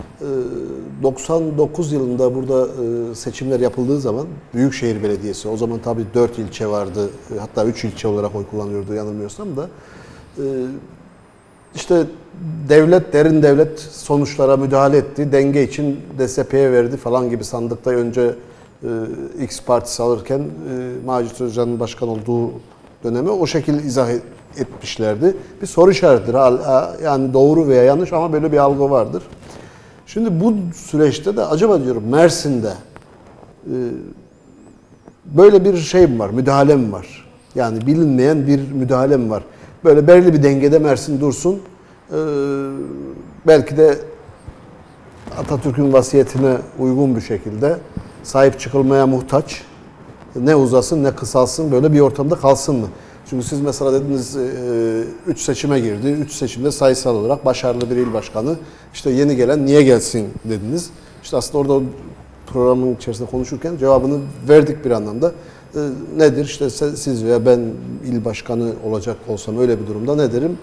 99 yılında burada seçimler yapıldığı zaman Büyükşehir Belediyesi, o zaman tabii 4 ilçe vardı, hatta 3 ilçe olarak oy kullanıyordu yanılmıyorsam da, işte devlet, derin devlet sonuçlara müdahale etti, denge için DSP'ye verdi falan gibi sandıkta önce X partisi alırken Macit Özcan'ın başkan olduğu dönemi o şekilde izah etmişlerdi. Bir soru işaretidir. Yani doğru veya yanlış ama böyle bir algı vardır. Şimdi bu süreçte de acaba diyorum Mersin'de böyle bir şey mi var, müdahale mi var? Yani bilinmeyen bir müdahale mi var? Böyle belirli bir dengede Mersin dursun. Belki de Atatürk'ün vasiyetine uygun bir şekilde sahip çıkılmaya muhtaç. Ne uzasın ne kısalsın böyle bir ortamda kalsın mı? Çünkü siz mesela dediniz 3 seçime girdi. 3 seçimde sayısal olarak başarılı bir il başkanı. İşte yeni gelen niye gelsin dediniz. İşte aslında orada programın içerisinde konuşurken cevabını verdik bir anlamda. Nedir? İşte siz veya ben il başkanı olacak olsam öyle bir durumda ne derim?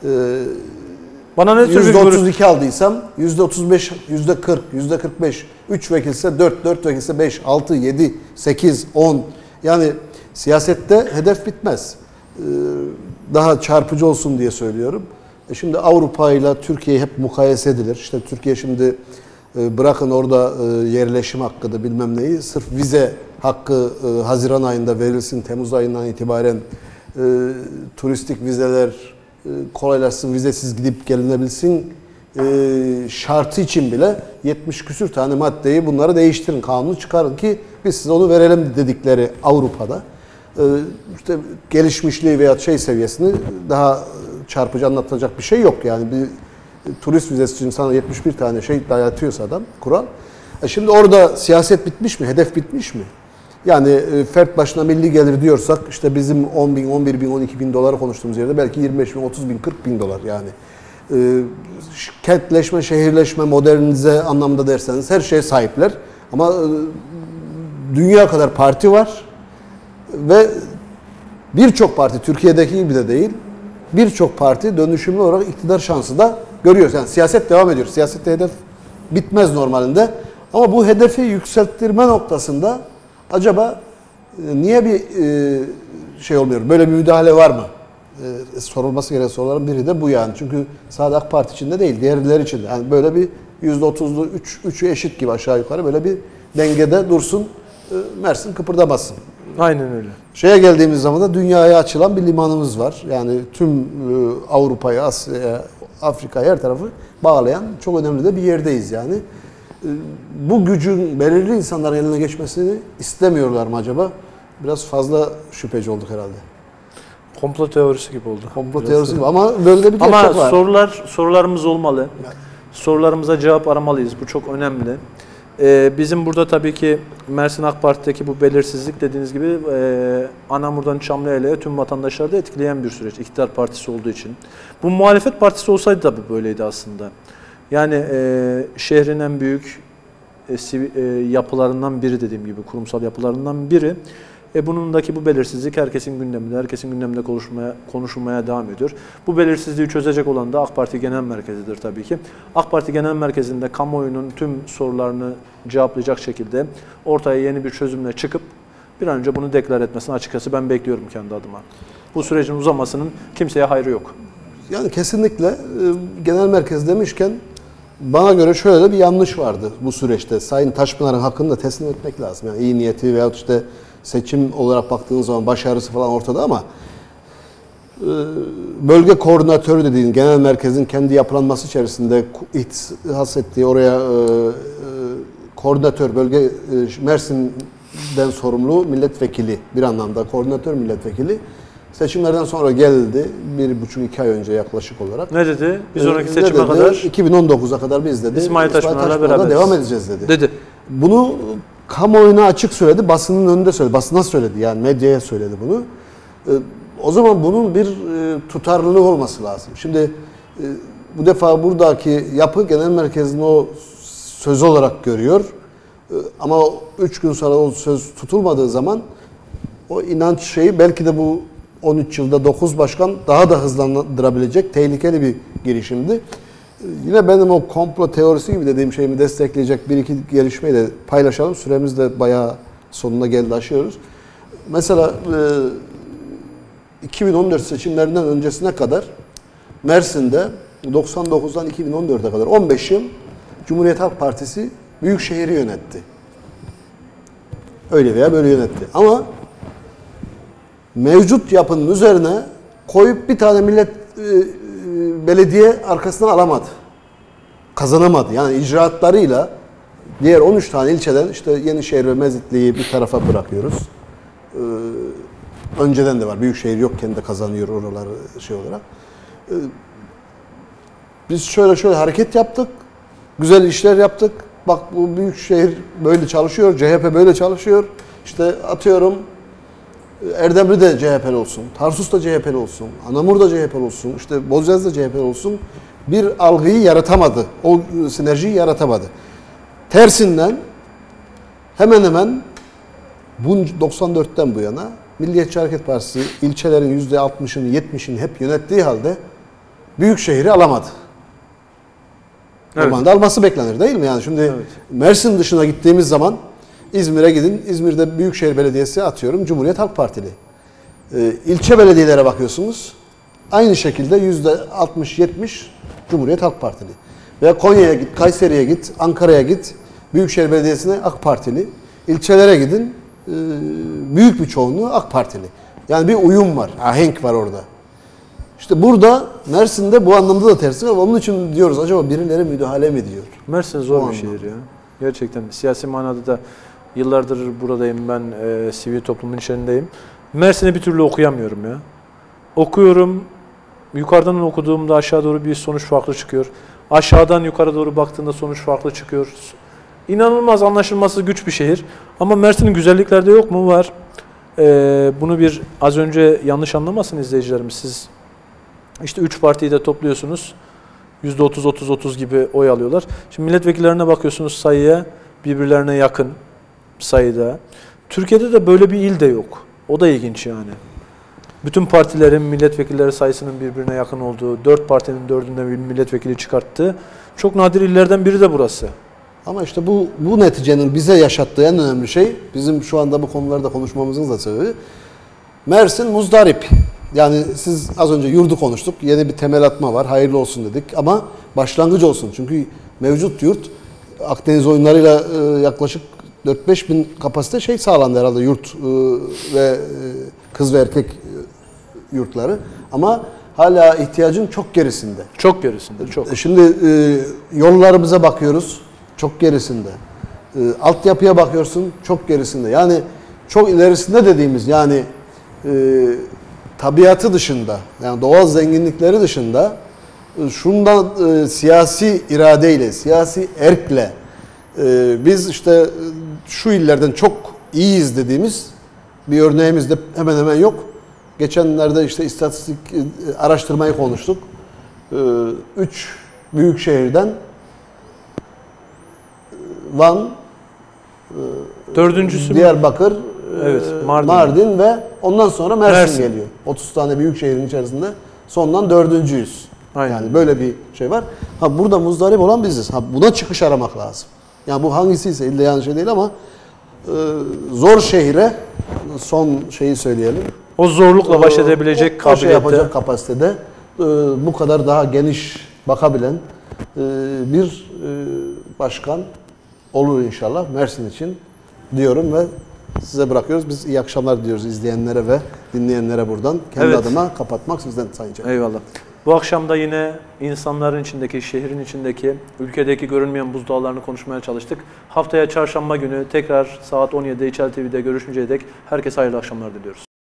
Bana ne tür bir %32 aldıysam %35, %40, %45, 3 vekilse 4, 4 vekilse 5, 6, 7, 8, 10. Yani siyasette hedef bitmez. Daha çarpıcı olsun diye söylüyorum. Şimdi Avrupa ile Türkiye hep mukayese edilir. İşte Türkiye şimdi bırakın orada yerleşim hakkı bilmem neyi, sırf vize hakkı Haziran ayında verilsin, Temmuz ayından itibaren turistik vizeler kolaylaşsın, vizesiz gidip gelinebilsin şartı için bile 70 küsür tane maddeyi bunları değiştirin, kanunu çıkarın ki biz size onu verelim dedikleri Avrupa'da işte gelişmişliği veya seviyesini daha çarpıcı anlatacak bir şey yok. Yani bir turist vizesi için sana 71 tane dayatıyorsa adam, kural. Şimdi orada siyaset bitmiş mi? Hedef bitmiş mi? Yani fert başına milli gelir diyorsak işte bizim 10 bin, 11 bin, 12 bin doları konuştuğumuz yerde belki 25 bin, 30 bin, 40 bin dolar yani. Kentleşme, şehirleşme, modernize anlamda derseniz her şeye sahipler. Ama dünya kadar parti var ve birçok parti, Türkiye'deki gibi de değil, birçok parti dönüşümlü olarak iktidar şansı da görüyoruz. Yani siyaset devam ediyor. Siyasette hedef bitmez normalinde. Ama bu hedefi yükselttirme noktasında acaba niye bir şey olmuyor? Böyle bir müdahale var mı? Sorulması gereken soruların biri de bu yani. Çünkü sadece AK Parti içinde değil, diğerleri için de. Yani böyle bir %30'lu, 3'ü eşit gibi aşağı yukarı böyle bir dengede dursun, Mersin kıpırdamasın. Aynen öyle. Şeye geldiğimiz zaman da dünyaya açılan bir limanımız var. Yani tüm Avrupa'yı, Asya'ya, Afrika'ya her tarafı bağlayan çok önemli de bir yerdeyiz yani. Bu gücün belirli insanların eline geçmesini istemiyorlar mı acaba? Biraz fazla şüpheci olduk herhalde. Komplo teorisi gibi oldu. Komplo teorisi gibi ama böyle de bir gerçek var. Ama sorularımız olmalı. Yani. Sorularımıza cevap aramalıyız. Bu çok önemli. Bizim burada tabii ki Mersin AK Parti'deki bu belirsizlik dediğiniz gibi Anamur'dan Çamlıhele'ye tüm vatandaşları da etkileyen bir süreç. İktidar partisi olduğu için. Bu muhalefet partisi olsaydı tabii böyleydi aslında. Yani şehrin en büyük yapılarından biri dediğim gibi, kurumsal yapılarından biri. Bunundaki bu belirsizlik herkesin gündeminde konuşulmaya devam ediyor. Bu belirsizliği çözecek olan da AK Parti Genel Merkezi'dir tabii ki. AK Parti Genel Merkezi'nde kamuoyunun tüm sorularını cevaplayacak şekilde ortaya yeni bir çözümle çıkıp bir an önce bunu deklar etmesini açıkçası ben bekliyorum kendi adıma. Bu sürecin uzamasının kimseye hayrı yok. Yani kesinlikle genel merkez demişken bana göre şöyle de bir yanlış vardı bu süreçte. Sayın Taşpınar'ın hakkını da teslim etmek lazım. Yani iyi niyeti veyahut işte seçim olarak baktığınız zaman başarısı falan ortada ama bölge koordinatörü dediğin genel merkezin kendi yapılanması içerisinde ihtisas ettiği oraya koordinatör bölge Mersin'den sorumlu milletvekili bir anlamda koordinatör milletvekili seçimlerden sonra geldi 1,5-2 ay önce yaklaşık olarak. Ne dedi? Bir sonraki seçime kadar 2019'a kadar biz dedi İsmail Taşpınar'la beraber devam edeceğiz dedi. Bunu kamuoyuna açık söyledi, basının önünde söyledi. Basına söyledi yani medyaya söyledi bunu. O zaman bunun bir tutarlılığı olması lazım. Şimdi bu defa buradaki yapı genel merkezin o sözü olarak görüyor. Ama 3 gün sonra o söz tutulmadığı zaman o inanç şeyi belki de bu 13 yılda 9 başkan daha da hızlandırabilecek tehlikeli bir girişimdi. Yine benim o komplo teorisi gibi dediğim şeyimi destekleyecek bir iki gelişmeyi de paylaşalım. Süremiz de bayağı sonuna geldi, aşıyoruz. Mesela 2014 seçimlerinden öncesine kadar Mersin'de 99'dan 2014'e kadar 15 yıl Cumhuriyet Halk Partisi Büyükşehir'i yönetti. Öyle veya böyle yönetti. Ama mevcut yapının üzerine koyup bir tane belediye arkasına alamadı. Kazanamadı. Yani icraatlarıyla diğer 13 tane ilçeden işte Yenişehir ve Mezitli'yi bir tarafa bırakıyoruz. Önceden de var. Büyükşehir yokken de kazanıyor oraları şey olarak. Biz şöyle hareket yaptık. Güzel işler yaptık. Bak bu Büyükşehir böyle çalışıyor. CHP böyle çalışıyor. İşte atıyorum Erdemli de CHP'li olsun, Tarsus da CHP'li olsun, Anamur da CHP'li olsun, işte Bozcaada da CHP'li olsun. Bir algıyı yaratamadı. O sinerjiyi yaratamadı. Tersinden hemen hemen bu 94'ten bu yana Milliyetçi Hareket Partisi ilçelerin %60'ını 70'ini hep yönettiği halde büyük şehri alamadı. Evet. Normalde alması beklenir değil mi? Yani şimdi Evet. Mersin dışına gittiğimiz zaman İzmir'e gidin. İzmir'de Büyükşehir Belediyesi atıyorum Cumhuriyet Halk Partili. İlçe belediyelere bakıyorsunuz. Aynı şekilde %60-70 Cumhuriyet Halk Partili. Veya Konya'ya git, Kayseri'ye git, Ankara'ya git. Büyükşehir Belediyesi'ne AK Partili. İlçelere gidin. Büyük bir çoğunluğu AK Partili. Yani bir uyum var, ahenk var orada. İşte burada Mersin'de bu anlamda da tersi var. Onun için diyoruz acaba birileri müdahale mi diyor? Mersin zor bir şehir ya. Gerçekten siyasi manada da yıllardır buradayım ben, sivil toplumun içerisindeyim. Mersin'i bir türlü okuyamıyorum ya. Okuyorum, yukarıdan okuduğumda aşağı doğru bir sonuç farklı çıkıyor. Aşağıdan yukarı doğru baktığında sonuç farklı çıkıyor. İnanılmaz anlaşılması güç bir şehir. Ama Mersin'in güzellikleri de yok mu? Var. Bunu az önce yanlış anlamasın izleyicilerimiz. Siz işte 3 partiyi de topluyorsunuz. %30-30-30 gibi oy alıyorlar. Şimdi milletvekillerine bakıyorsunuz sayıya, birbirlerine yakın sayıda. Türkiye'de de böyle bir il de yok. O da ilginç yani. Bütün partilerin milletvekilleri sayısının birbirine yakın olduğu, 4 partinin 4'ünden bir milletvekili çıkarttığı çok nadir illerden biri de burası. Ama işte bu neticenin bize yaşattığı en önemli şey, bizim şu anda bu konularda konuşmamızın da sebebi, Mersin muzdarip. Yani siz az önce yurdu konuştuk, yeni bir temel atma var, hayırlı olsun dedik ama başlangıç olsun. Çünkü mevcut yurt, Akdeniz oyunlarıyla yaklaşık 4-5 bin kapasite sağlandı herhalde yurt ve kız ve erkek yurtları. Ama hala ihtiyacın çok gerisinde. Çok gerisinde, çok. Şimdi yollarımıza bakıyoruz, çok gerisinde. Altyapıya bakıyorsun, çok gerisinde. Yani çok ilerisinde dediğimiz yani tabiatı dışında, yani doğal zenginlikleri dışında şundan siyasi iradeyle, siyasi erkle biz işte şu illerden çok iyiyiz dediğimiz bir örneğimiz de hemen hemen yok. Geçenlerde işte istatistik araştırmayı konuştuk. 3 büyük şehirden Van, Dördüncüsü Diyarbakır, evet, Mardin ve ondan sonra Mersin Mersin geliyor. 30 tane büyük şehrin içerisinde sondan 4.'yüz. Aynen. Yani böyle bir şey var. Ha burada muzdarip olan biziz. Ha buna çıkış aramak lazım. Yani bu hangisiyse illa yanlış şey değil ama zor şehre son şeyi söyleyelim. O zorlukla baş edebilecek o kabiliyette. yapacak kapasitede bu kadar daha geniş bakabilen bir başkan olur inşallah Mersin için diyorum ve size bırakıyoruz. Biz iyi akşamlar diyoruz izleyenlere ve dinleyenlere buradan. Kendi Evet. adıma kapatmak sizden Sayın Çelik. Eyvallah. Bu akşam da yine insanların içindeki, şehrin içindeki, ülkedeki görünmeyen buzdağlarını konuşmaya çalıştık. Haftaya çarşamba günü tekrar saat 17'de İçel TV'de görüşünceye dek herkese hayırlı akşamlar diliyoruz.